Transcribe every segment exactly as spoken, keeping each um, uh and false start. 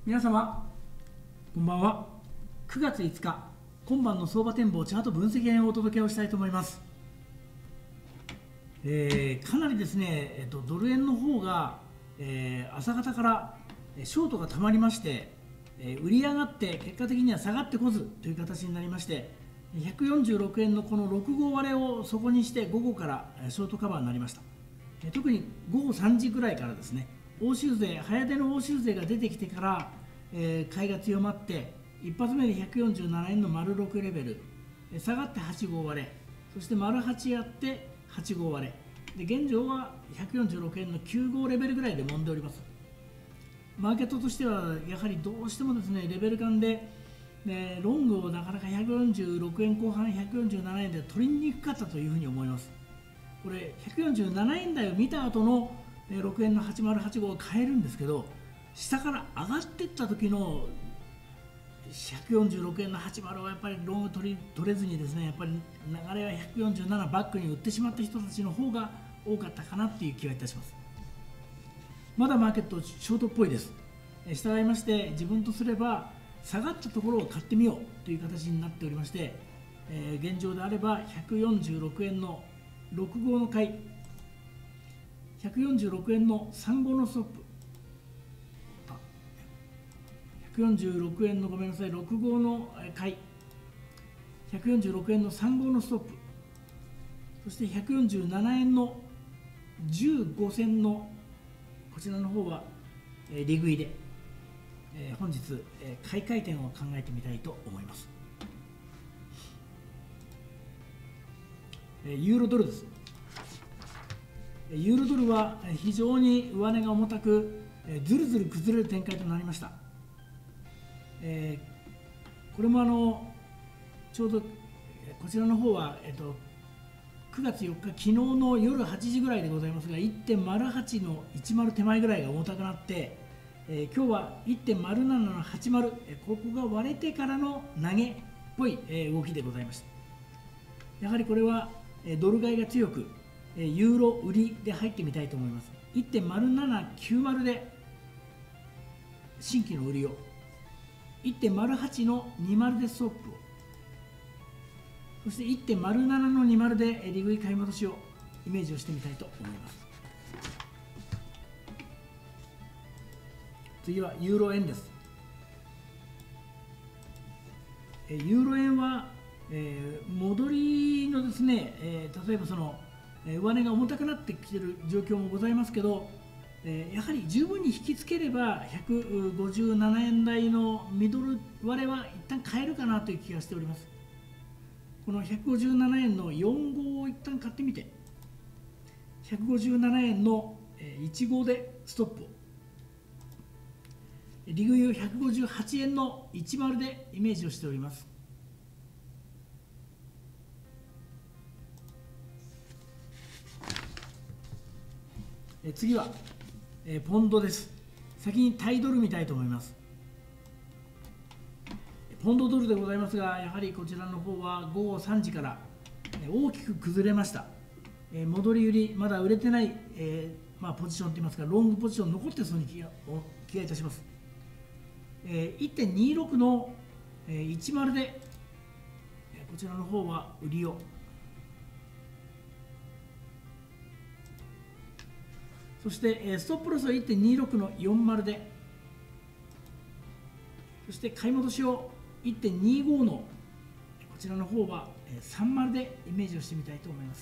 皆様こんばんは。くがついつか今晩の相場展望チャート分析編をお届けをしたいと思います。えー、かなりですね、えっと、ドル円の方が、えー、朝方からショートがたまりまして、えー、売り上がって結果的には下がってこずという形になりまして、ひゃくよんじゅうろくえんのこのろく号割れを底にして午後からショートカバーになりました。えー、特に午後さんじぐらいからですね、欧州勢、早出の欧州勢が出てきてから、えー、買いが強まって、一発目でひゃくよんじゅうななえんの丸ろくレベル、えー、下がってはち号割れ、そして丸はちやってはち号割れ、で現状はひゃくよんじゅうろくえんのきゅう号レベルぐらいで揉んでおります。マーケットとしてはやはりどうしてもですね、レベル感で、ね、ロングをなかなかひゃくよんじゅうろくえんこう半、ひゃくよんじゅうななえんで取りにくかったというふうに思います。これひゃくよんじゅうななえん台を見た後のろくえんのはちまるはち号を買えるんですけど、下から上がっていった時のひゃくよんじゅうろくえんのはちじゅうはやっぱりロング取り取れずにですね、やっぱり流れはひゃくよんじゅうななバックに売ってしまった人たちの方が多かったかなという気はいたします。まだマーケットショートっぽいです。従いまして自分とすれば下がったところを買ってみようという形になっておりまして、えー、現状であればひゃくよんじゅうろくえんのろく号の買い、ひゃくよんじゅうろくえんのさん号のストップ、ひゃくよんじゅうろくえんのごめんなさいろく号の買い、ひゃくよんじゅうろくえんのさん号のストップ、そしてひゃくよんじゅうななえんのじゅうご銭のこちらの方は利食いで、えー、本日、えー、買い替え点を考えてみたいと思います。えー、ユーロドルです。ユーロドルは非常に上値が重たく、えー、ずるずる崩れる展開となりました。えー、これもあのちょうどこちらの方は、えー、とくがつよっか、昨日の夜はちじぐらいでございますが、いってんまるはち のいちまる手前ぐらいが重たくなって、えー、今日は いってんまるなな のはちじゅう、えー、ここが割れてからの投げっぽい、えー、動きでございました。やはりこれは、えー、ドル買いが強く、えー、ユーロ売りで入ってみたいと思います。いってんまるななきゅうまる で新規の売りを、いってんまるはち のにじゅうでストップを、そして いってんまるなな のにじゅうで利食い買い戻しをイメージをしてみたいと思います。次はユーロ円です。ユーロ円は、えー、戻りのですね、えー、例えばその、えー、上値が重たくなってきている状況もございますけど、えー、やはり十分に引きつければひゃくごじゅうななえん台のミドル割れは一旦買えるかなという気がしております。このひゃくごじゅうななえんのよん号を一旦買ってみて、ひゃくごじゅうななえんのいち号でストップを、利食いをひゃくごじゅうはちえんのいちじゅうでイメージをしております。次はポンドです。先にタイドル見たいと思います。ポンドドルでございますが、やはりこちらの方は午後さんじから大きく崩れました。戻り売り、まだ売れてない、えーまあ、ポジションといいますか、ロングポジション残ってそうに気が気がいたします。えー、いってんにじゅうろく のいちじゅうでこちらの方は売りを、そしてストップロスは いってんにじゅうろく のよんじゅうで、そして買い戻しを いってんにじゅうご のこちらの方はさんじゅうでイメージをしてみたいと思います。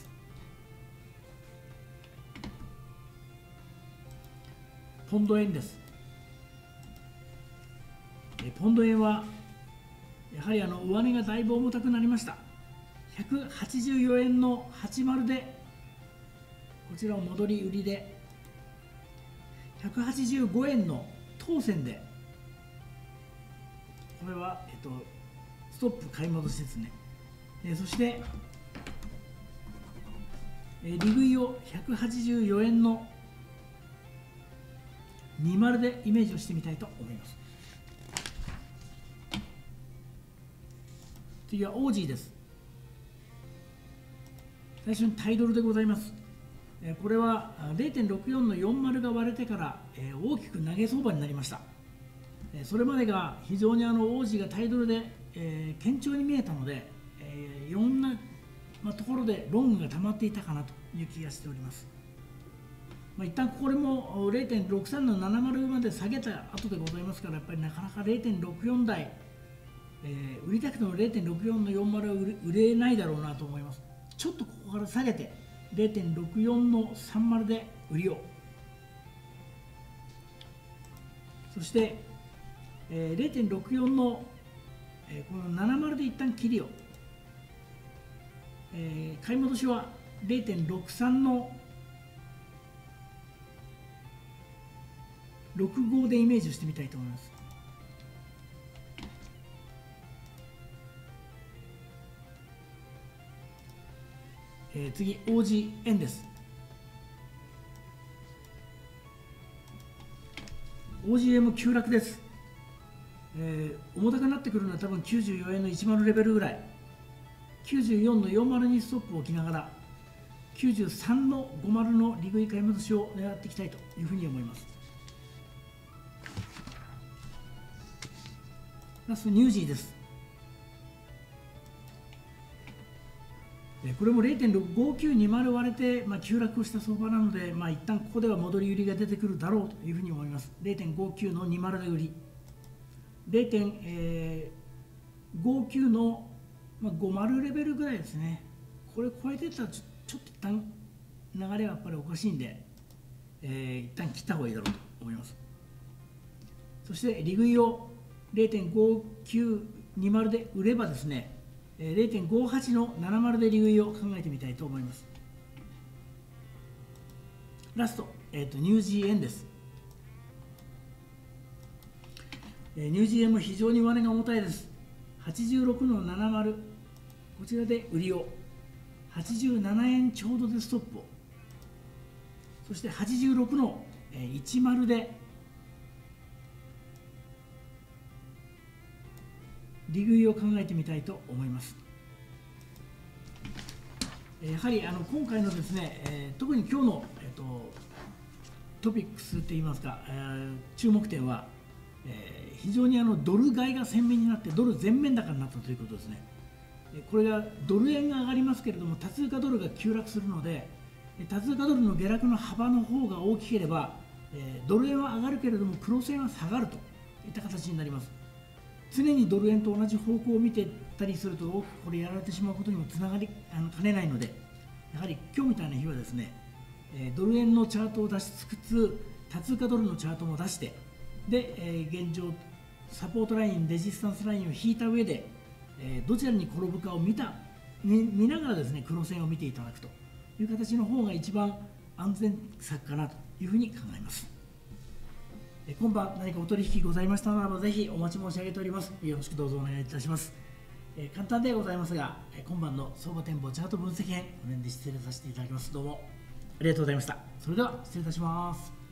ポンド円です。ポンド円はやはりあの上値がだいぶ重たくなりました。ひゃくはちじゅうよえんのはちじゅうでこちらを戻り売りで、ひゃくはちじゅうごえんの当選でこれは、えっと、ストップ買い戻しですね。えそして、え利食いをひゃくはちじゅうよえんのにじゅうでイメージをしてみたいと思います。次はオージーです。最初にタイドルでございます。これは れいてんろくよん のよんじゅうが割れてから大きく投げ相場になりました。 それまでが非常にあの王子がタイドルで、えー、堅調に見えたので、えー、いろんな、まあ、ところでロングが溜まっていたかなという気がしております。まあ、一旦これも れいてんろくさん のななじゅうまで下げた後でございますから、やっぱりなかなか れいてんろくよん 台、えー、売りたくても れいてんろくよん のよんじゅうは売れ、売れないだろうなと思います。ちょっとここから下げて れいてんろくよん のさんじゅうで売りを、そして、えー、れいてんろくよん の、えー、このななじゅうで一旦切りを、えー、買い戻しは れいてんろくさん のろくごでイメージしてみたいと思います。えー、次 オージー 円です。 オージー 円も急落です。えー、重たくなってくるのは多分きゅうじゅうよえんのじゅうレベルぐらい、きゅうじゅうよんのよんじゅうにストップを置きながらきゅうじゅうさんのごじゅうの利食い買い戻しを狙っていきたいというふうに思います。ラストニュージーです。これも れいてんごきゅうにまる 割れて、まあ、急落をした相場なので、まあ、一旦ここでは戻り売りが出てくるだろうというふうに思います。れいてんごきゅうのにじゅうで売り、れいてんごきゅうのごじゅうレベルぐらいですね。これ超えてたらちょちょっと一旦流れはやっぱりおかしいんで、えー、一旦切った方がいいだろうと思います。そして利食いを れいてんごきゅうにまる で売ればですね、れいてんごはち のななじゅうで利食いを考えてみたいと思います。ラスト、えー、とニュージー円です。えー、ニュージー円も非常に上値が重たいです。はちじゅうろくのななじゅう、こちらで売りを、はちじゅうななえんちょうどでストップを、そしてはちじゅうろくのいちじゅうで利食いを考えてみたいと思います。やはりあの今回のですね、えー、特に今日の、えー、とトピックスといいますか、えー、注目点は、えー、非常にあのドル買いが鮮明になってドル全面高になったということですね。これがドル円が上がりますけれども、多通貨ドルが急落するので、多通貨ドルの下落の幅の方が大きければ、えー、ドル円は上がるけれどもクロス円は下がるといった形になります。常にドル円と同じ方向を見てたりすると、大きくこれやられてしまうことにもつながりあのかねないので、やはり今日みたいな日はですね、えー、ドル円のチャートを出しつつ、多通貨ドルのチャートも出して、で、えー、現状、サポートライン、レジスタンスラインを引いた上で、えー、どちらに転ぶかを見た、見, 見ながらですね、クロス円を見ていただくという形の方が一番安全策かなというふうに考えます。今晩何かお取引ございましたならば、ぜひお待ち申し上げております。よろしくどうぞお願いいたします。えー、簡単ではございますが、今晩の相場展望チャート分析編、この辺で失礼させていただきます。どうもありがとうございました。それでは失礼いたします。